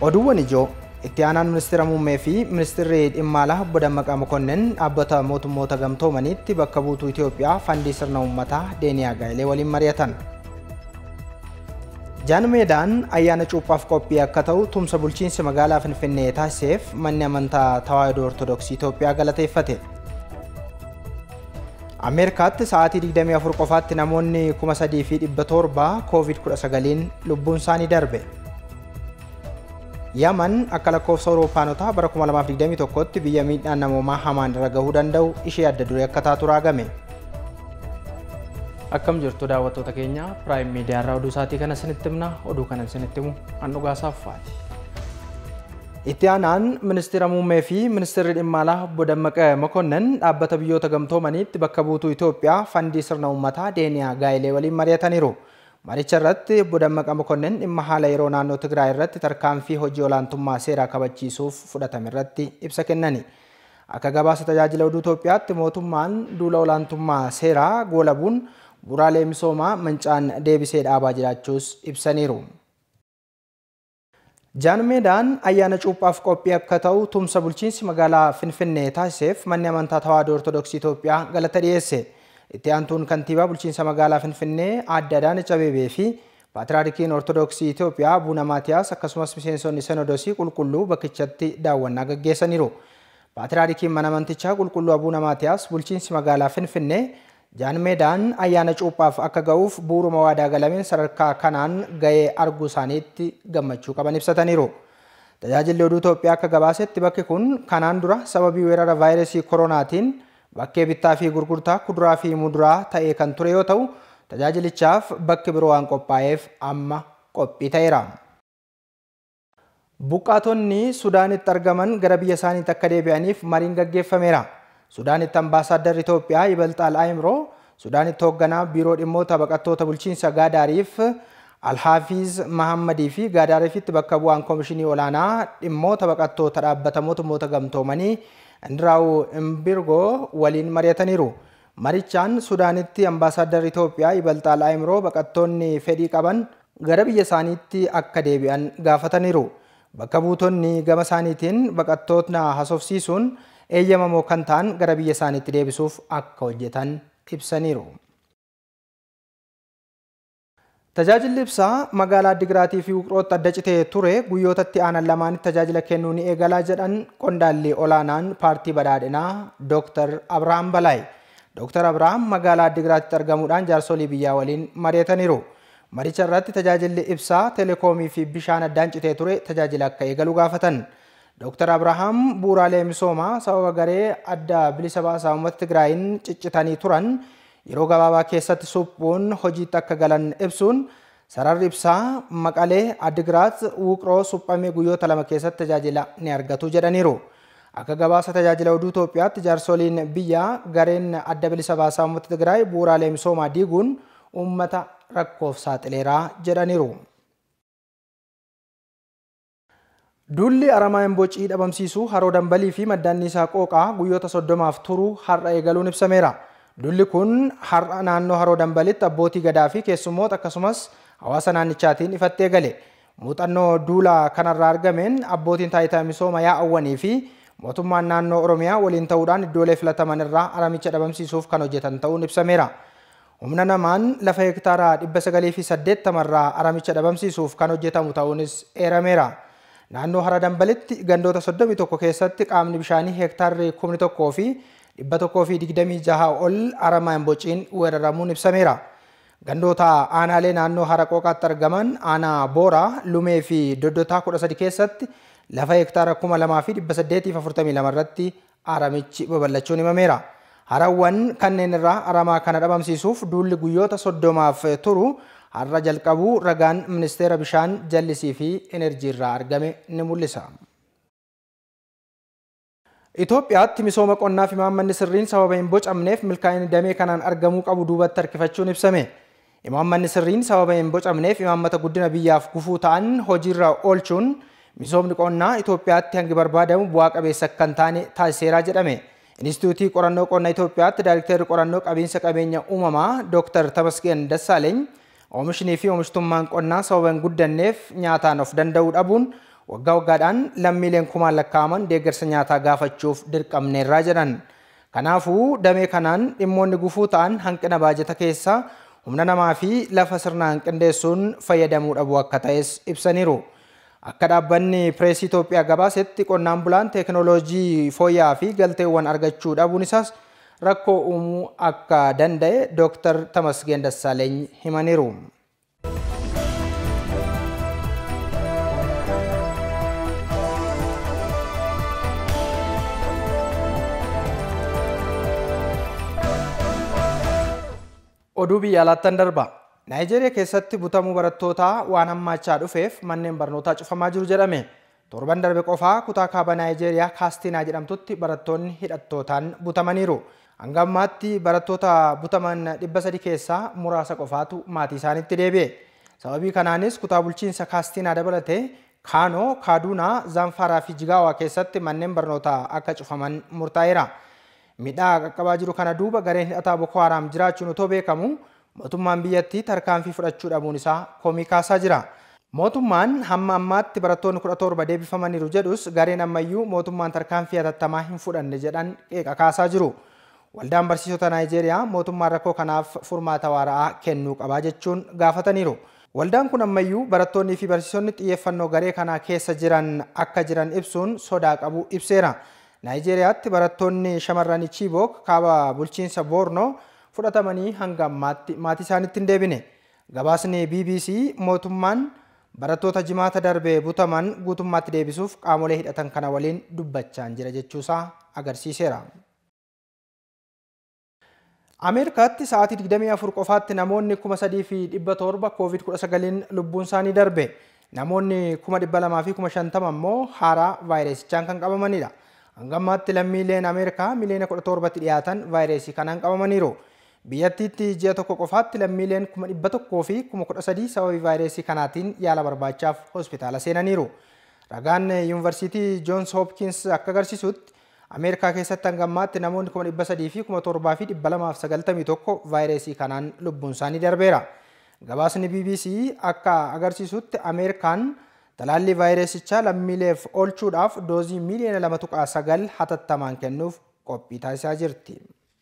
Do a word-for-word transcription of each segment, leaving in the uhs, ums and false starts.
Oduuwwan ijoo itti aanaan ministeera muummee fi ministeerri dhimma alaa obbo Dammaqaa Mokonnin dhaabbata mootummoota gamtoomaniitti bakka buutuu Itoophiyaa fandii sirna uummataa Deeniyaa Gaayilee waliin mari'atan. Jaan Meedaan ayyaana cuuphaaf qophii akka ta'u tumsa bulchiinsa magaalaa Finfinnee taasiseef manni amantaa Tawaahidoo Ortodoksii Itoophiyaa galateeffate. Ameerikaatti sa'aatii digdamii afur qofaatti namoonni kuma sadii fi dhibba torba koovid kudha sagaliin lubbuun isaanii darbe. Yaman akka lakkoofsa Awuroopaanotaa bara kuma lamaaf digdamii tokkotti biyya miidhaan namoomaa hamaan irra gahuu danda'u ishee adda duree akka taatu raagame. Akkam jirtu daawwattoota keenya Prime Media irraa oduu isaatii kana isinitti himna. Oduu kana isinitti himu Handhugaa Saaffaati. Itti aanaan ministeera muummee fi ministeerri dhimma alaa obbo Dammaqaa Mokonnin dhaabbata biyyoota gamtoomaniitti bakka buutuu Itoophiyaa fandii sirna uummataa Deeniyaa Gaayilee waliin mari'ataniiru. Maricha irratti obbo Dammaqaa Mokonnin dhimma haala yeroo naannoo Tigraay irratti tarkaanfii hojii olaantummaa seeraa kabachiisuuf fudhatame irratti ibsa kennani. Akka gabaasa tajaajila oduu Itoophiyaatti mootummaan duula olaantummaa seeraa goolabuun bu'uuraalee misoomaa mancaan deebisee dhaabaa jiraachuus ibsaniiru. Jaan Meedaan ayyaana cuuphaaf qophii akka ta'u tumsa bulchiinsi magaalaa Finfinnee taasiseef manni amantaa Tawaahidoo Ortodoksii Itoophiyaa galata dhiyeesse. Itti aantuun kantiibaa bulchiinsa magaalaa Finfinnee Aadde Adaanech Abeebee fi Paatriyaarkiin Ortodoksii Itoophiyaa Abuuna Maatiyaas akkasumas miseensonni Sinodosii qulqulluu bakkichatti daawwannaa gaggeessaniiru. Paatriyaarkiin mana amantichaa qulqulluu Abuuna Maatiyaas bulchiinsi magaalaa Finfinnee Jaan Meedaan ayyaana cuuphaaf akka ga'uuf bu'uuruma waadaa galameen sadarkaa kanaan ga'ee arguu isaaniitti gammachuu qaban ibsataniiru. Tajaajilli oduu Itoophiyaa akka gabaasetti bakki kun kanaan dura sababii weerara vaayirasii koronaatiin bakkee bittaa fi gurgurtaa kuduraa fi muduraa ta'ee kan ture yoo ta'u, tajaajilichaaf bakki biroo waan qophaa'eef amma qophii ta'eera. Buqqaatonni Sudaanitti argaman gara biyya isaaniitti akka deebi'aniif mariin gaggeeffameera. Sudaanitti ambaasaaddarri Itoophiyaa Ibalxaal Ayimroo Sudaanitti hoogganaa biiroo dhimmoota baqattoota bulchiinsa Gaadaariif Alhaafiz Mahammadii fi Gaadaariifitti bakka bu'aan koomishinii olaanaa dhimmoota baqattoota dhaabbata mootummoota gamtoomanii Indraa'u Imbirgoo waliin mari'ataniiru. Marichaan Sudaanitti ambaasaaddarri Itoophiyaa Ibalxaal Ayimroo baqattoonni fedhii qaban gara biyya isaaniitti akka deebi'an gaafataniiru. Bakka buutonni gama isaaniitiin baqattoota haasofsiisuun eeyyamamoo kan ta'an gara biyya isaaniitti deebisuuf akka hojjetan ibsaniiru. Tajaajilli ibsaa magaalaa Addigraatii fi Wuqrootti adda citee ture guyyootatti aanan lamaanitti tajaajila kennuu ni eegalaa jedhan qondaalli olaanaan paartii badhaadhinaa Dooktar Abrahaam Balaay. Dooktar Abrahaam magaalaa Addigraatitti argamuudhaan jaarsolii biyyaa waliin mari'ataniiru. Maricha irratti tajaajilli ibsaa, teleekoomii fi bishaan addaan citee ture tajaajila akka eegalu gaafatan. Dooktar Abrahaam bu'uuraalee misoomaa sababa garee adda bilisa baasaa uummata Tigraayin ciccitanii turan yeroo gabaabaa keessatti suphuun hojiitti akka galan ibsuun sararri ibsaa Maqalee, Addigiraat, Wuqroo suphamee guyyoota lama keessatti tajaajila ni argatu jedhaniiru. Akka gabaasa tajaajila oduu Itoophiyaatti jaarsoliin biyyaa gareen adda bilisa baasaa uummata Tigraay bu'uuraalee misoomaa diiguun uummata rakkoof saaxileeraa jedhaniiru. Duulli aramaa embocii dhabamsiisuu haroo dambalii fi maddaanniisaa qooqaa guyyoota soddomaaf turu har'a eegaluun ibsameera. Duulli kun har'a naannoo haroo dambalitti abbootii gadaa fi keessummoota akkasumas hawaasa naannichaatiin ifatti eegale. Muuxannoo duula kanarraa argameen abbootiin taayitaa misooma yaa'awwanii fi mootummaan naannoo Oromiyaa waliin ta'uudhaan iddoolee filataman irraa aramicha dhabamsiisuuf kan hojjetan ta'uun ibsameera. Humna namaan lafa hektaaraa dhibba sagalii fi saddeettamarraa aramicha dhabamsiisuuf kan hojjetamu ta'uunis eerameera. Naannoo hara dambalitti gandoota soddomii tokko keessatti qaamni bishaanii hektaarri kumni tokkoo fi dhibba tokkoo fi digdamii jaha ol aramaa embociin weeraramuun ibsameera. Gandoota aanaalee naannoo hara qooqaatti argaman aanaa Booraa, Lumee fi Doddotaa kudha sadi keessatti lafa hektaara kuma lamaa fi dhibba saddeetiif afurtamii lama irratti aramichi babal'achuun himameera. Harawwan kanneen irraa aramaa kana dhabamsiisuuf duulli guyyoota soddomaaf turu har'a jalqabuu ragaan ministeera bishaan jallisii fi enerjii irraa argame ni mul'isa. Itoophiyaatti misooma qonnaa fi imaammanni sirriin sababa hin bocamneef milkaa'inni damee kanaan argamuu qabu duubatti harkifachuun ibsame. Imaammanni sirriin sababa hin bocamneef imaammata guddina biyyaaf gufuu ta'an hojiirra oolchuun misoomni qonnaa Itoophiyaatti hangi barbaadamu bu'aa qabeessa akka hin taane taasiseera jedhame. Inistituutii qorannoo qonnaa Itoophiyaatti Daayirektarri qorannoo qabiinsa qabeenya uumamaa Dooktar Tamasgeen Dassaaleny oomishni fi oomishtummaan qonnaa sababa hin guddanneef nyaataan of danda'uu dhabuun waggaa waggaadhaan lammiileen kumaan lakkaa'aman deeggarsa nyaataa gaafachuuf dirqamneerraa jedhan. Kanaafuu damee kanaan dhimmoonni gufuu ta'an hanqina baajata keessaa humna namaa fi lafa sirnaan qindeessuun fayyadamuu dhabuu akka ta'es ibsaniiru. Akka dhaabbanni Pireesii Itoophiyaa gabaasetti qonnaan bulaan teekinooloojii fooyya'aa fi galteewwan argachuu dhabuun isaas rakkoo uumuu akka danda'e Dooktar Tamasgeen Dassaaleeny himaniiru. Oduu biyya alaattan darba. Naayijeeriyaa keessatti butamuu barattootaa waan hammaachaa dhufeef manneen barnootaa cufamaa jiru jedhame. Torban darbe qofaa kutaa kaaba Naayijeeriyaa Kaastinaa jedhamtutti barattoonni hidhattootaan butamaniiru. Hanga ammaatti barattoota butaman dhibba sadi keessaa muraasa qofaatu maatii isaaniitti deebi'e. Sababii kanaanis kutaa bulchiinsa Kaastinaa dabalatee Kaanoo, Kaaduunaa, Zanfaaraa fi Jigaawaa keessatti manneen barnootaa akka cufaman murtaa'eera. Midhaa qaqqabaa jiru kana duuba gareen hidhataa Boko Haram jiraachuun otoo beekamu mootummaan biyyattii tarkaanfii fudhachuu dhabuun isaa komii kaasaa jira. Mootummaan hamma ammaatti barattoonni kudha torba deebifamaniiru jedhus gareen ammayyuu mootummaan tarkaanfii hatattamaa hin fudhanne jedhan qeeqa kaasaa jiru. Waldaan barsiisota Naayijeeriyaa mootummaan rakkoo kanaaf furmaata waaraa kennuu qabaa jechuun gaafataniiru. Waldaan kun ammayyuu barattoonnii fi barsiisonni xiyyeeffannoo garee kanaa keessa jiran akka jiran ibsuun sodaa qabu ibseera. Naayijeriyaatti barattoonni shamarranii Chibok kaaba bulchiinsa Borno fudhatamanii hanga ammaatti maatii isaaniitti hin deebine. Gabaasni B B C mootummaan barattoota jimaata darbee butaman guutummaatti deebisuuf qaamolee hidhatan kana waliin dubbachaa jira jechuusaa agarsiiseera. Ameerikaatti sa'aatii digdamii afur qofaatti namoonni kuma sadii fi dhibba torba koovid kudha sagaliin lubbuun isaanii darbe. Namoonni kuma dhibba lamaa fi kuma shantama immoo haaraa vaayirasichaan kan qabamanidha. Hanga ammaatti lammiileen Ameerikaa miliyoona kudha torbatti dhiyaatan vaayirasii kanaan qabamaniiru. Biyyattiitti ji'a tokko qofaatti lammiileen kuma dhibba tokkoo fi kuma kudha sadii sababii vaayirasii kanaatiin yaala barbaachaaf hospitaala seenaniiru. Ragaan yuunivarsiitii Joons Hopkins akka agarsiisutti Ameerikaa keessatti hanga ammaatti namoonni kuma dhibba sadii fi kuma torbaa fi dhibba lamaaf sagaltamii tokko vaayirasii kanaan lubbuun isaanii darbeera. Gabaasni B B C akka agarsiisutti Ameerikaan talaallii vaayirasichaa lammiileef oolchuudhaaf doozii miliyoona lama tuqaa sagal hatattamaan kennuuf qophii taasisaa jirti.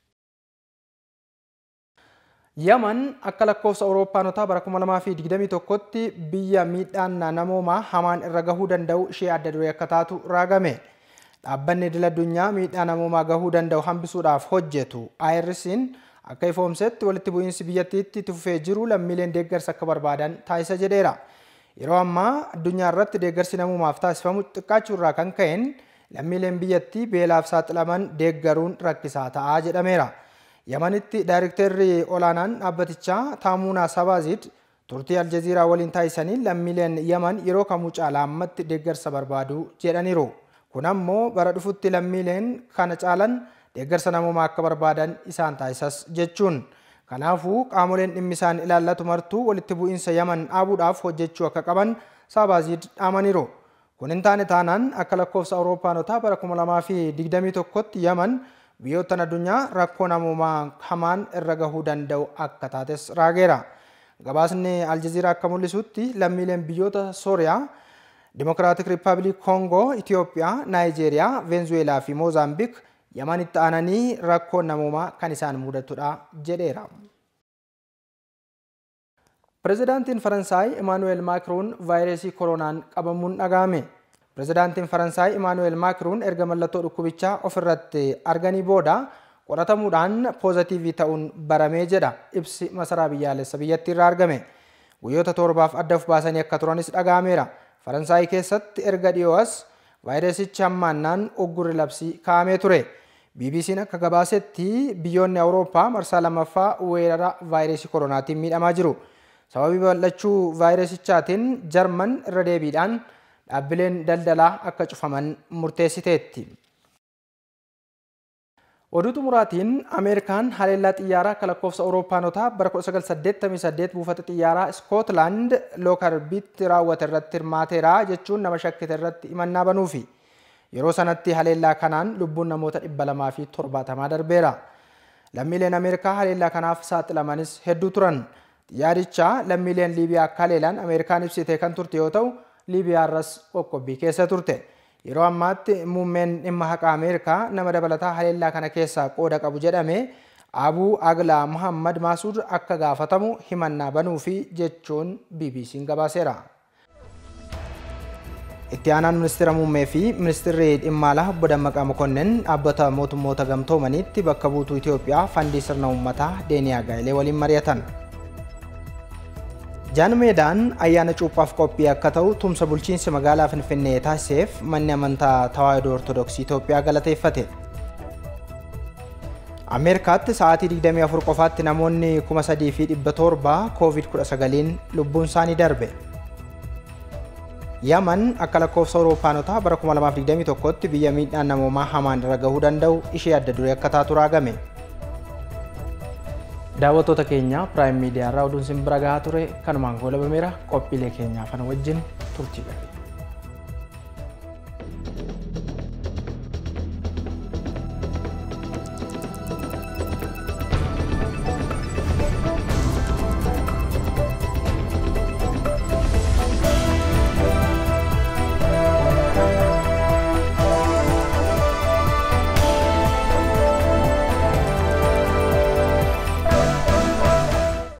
Yaman akka lakkoofsa Awurooppaanotaa bara kuma lamaa fi digdamii tokkotti biyya miidhaan namoomaa hamaan irra gahuu danda'u ishee adda duree akka taatu raagame. Dhaabbanni idil addunyaa miidhaa namoomaa gahuu danda'u hambisuudhaaf hojjetu I R C'n akka ifoomsetti walitti bu'iinsi biyyattiitti itti fufee jiru lammiileen deeggarsa akka barbaadan taasisa jedheera. Yeroo ammaa addunyaa irratti deeggarsi namoomaaf taasifamu xiqqaachuu irraa kan ka'een lammiileen biyyattii beelaaf saaxilaman deeggaruun rakkisaa ta'aa jedhameera. Yamanitti daayirektarri olaanaan dhaabbatichaa Taamuunaa Sabaazid turtii Aljaziiraa waliin taasisanii lammiileen Yaman yeroo kamuu caalaa ammatti deeggarsa barbaadu jedhaniiru. Kun ammoo bara dhufutti lammiileen kana caalan deeggarsa namoomaa akka barbaadan isaan taasisas jechuun. Kanaafuu qaamoleen dhimmi isaan ilaallatu martuu walitti bu'iinsa Yaman dhaabuudhaaf hojjechuu akka qaban Sabaazid dhaamaniiru. Kun hin taane taanaan akka lakkoofsa Awurooppaanotaa bara kuma lamaa fi digdamii tokkotti Yaman biyyoottan addunyaa rakkoo namoomaa hamaan irra gahuu danda'u akka taates raageera. Gabaasni Aljaziiraa akka mul'isutti lammiileen biyyoota Sooriyaa, Dimokiraatik Riippaabilik Koongoo, Itiyoophiyaa, Naayijeeriyaa, Veenzuweelaa fi Moozaambiik Yamanitti aananii rakkoo namoomaa kan isaan mudatudha jedheera. Pireezidaantiin Faransaay Emmanuel Macron vaayirasii koronaan qabamuun dhagahame. Pireezidaantiin Faransaay Emmanuel Macron erga mallattoo dhukkubichaa ofirratti arganii booda qoratamuudhaan poozitiivii ta'uun baramee jedha ibsi masaraa biyyaalessa biyyattii irraa argame. Guyyoota torbaaf adda of baasanii akka turanis dhagahameera. Faransaay keessatti erga dhiyoo as vaayirasichi hammaannaan uggurri labsii kaa'amee ture. B B C'n akka gabaasetti biyyoonni Awurooppaa marsaa lammaffaa weerara vaayirasii koronaatiin miidhamaa jiru. Sababii bal'achuu vaayirasichaatiin Jarman irra deebiidhaan dhaabbileen daldalaa akka cufaman murteessiteetti. Oduu xumuraatiin Ameerikaan haleellaa xiyyaaraa akka lakkoofsa Awurooppaanotaa bara kudha sagal saddeettamii saddeet buufata xiyyaaraa Iskootlaand Lookarbiitti raawwate irratti hirmaateera jechuun nama shakkite irratti himannaa banuufi. Yeroo sanatti haleellaa kanaan lubbuun namoota dhibba lamaa fi torbaatamaa darbeera. Lammiileen Ameerikaa haleellaa kanaaf saaxilamanis hedduu turan. Xiyyaaricha lammiileen Liibiyaa akka haleelan Ameerikaan ibsite kan turte yoo ta'u, Liibiyaarras qoqqobbii keessa turte. Yeroo ammaatti muummeen dhimma haqaa Ameerikaa nama dabalataa haleellaa kana keessaa qooda qabu jedhame Abuu Aglaa Muhammad Maasuud akka gaafatamu himannaa banuu fi jechuun B B C'n gabaaseera. Itti aanaan ministeera muummee fi ministeerri dhimma alaa obbo Dammaqaa Mokonnin dhaabbata mootummoota gamtoomaniitti bakka buutuu Itoophiyaa fandii sirna uummataa Deeniyaa Gaayilee waliin mari'atan. Jaan Meedaan ayyaana cuuphaaf qophii akka ta'u tumsa bulchiinsi magaalaa Finfinnee taasiseef manni amantaa Tawaahidoo Ortodoksii Itoophiyaa galateeffate. Ameerikaatti sa'aatii digdamii afur qofaatti namoonni kuma sadii fi dhibba torba koovid kudha sagaliin lubbuun isaanii darbe. Yaman akka lakkoofsa Awuroopaanotaa bara kuma lamaaf digdamii tokkotti biyya miidhaan namoomaa hamaan irra gahuu danda'u ishee adda duree akka taatu raagame. Daawwattoota keenya Prime Media irraa oduun isin bira gahaa ture kanumaan goolabameera. Qophiilee keenyaaf ana wajjin turtii gaarii.